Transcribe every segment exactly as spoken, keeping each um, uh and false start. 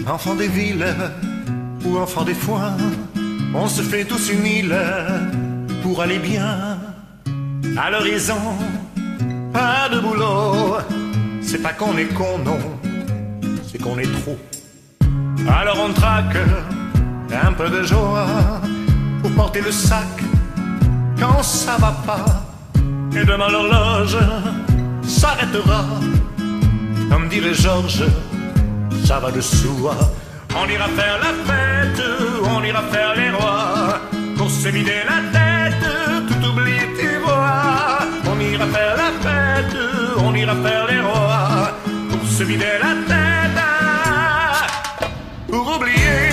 Enfants des villes ou enfants des foins, on se fait tous une île pour aller bien. À l'horizon, pas de boulot, c'est pas qu'on est con, non, c'est qu'on est trop. Alors on traque un peu de joie pour porter le sac quand ça va pas. Et demain l'horloge s'arrêtera, comme dirait Georges, ça va de soi. On ira faire la fête, on ira faire les rois, pour se vider la tête, tout oublier, tu vois. On ira faire la fête, on ira faire les rois, pour se vider la tête, pour oublier,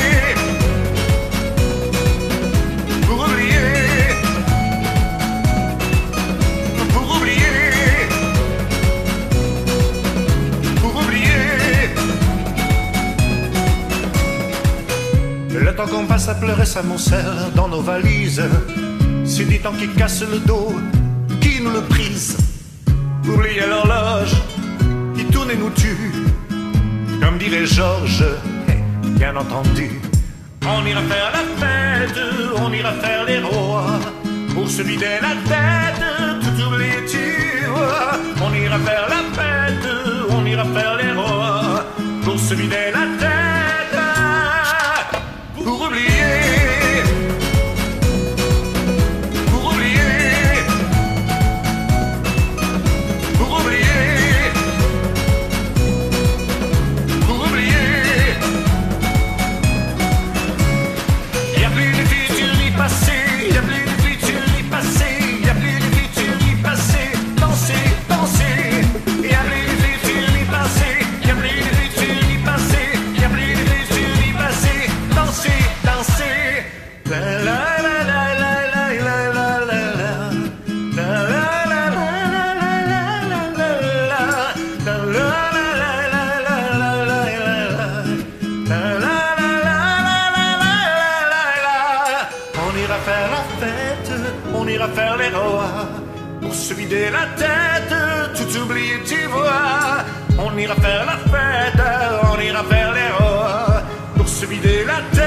pour oublier, pour oublier, pour oublier. Le temps qu'on passe à pleurer s'amoncelle dans nos valises, c'est du temps qui casse le dos, qui nous le brise. Oubliez l'horloge qui tourne et nous tue, comme dirait Georges, bien entendu. On ira faire la fête, on ira faire les rois, pour se vider la tête, tout oublier, tu vois. On ira faire la fête, on ira faire les rois, pour se vider la tête, pour oublier, pour oublier, pour oublier, pour oublier. Y'a plus de futur ni passé, y'a plus de futur ni passé, y'a plus de futur ni passé. Danser, danser. Y'a plus de futur ni passé, y'a plus de futur ni passé, y'a plus de futur ni passé. Danser, danser. La la la la la la la la la la. La la la la la la la la la la. La la la la la la la la la. La la la la la la la la. On ira faire la fête, on ira faire les rois, pour se vider la tête, tout oublier, tu vois. On ira faire la fête, on ira faire les rois, pour se vider la tête.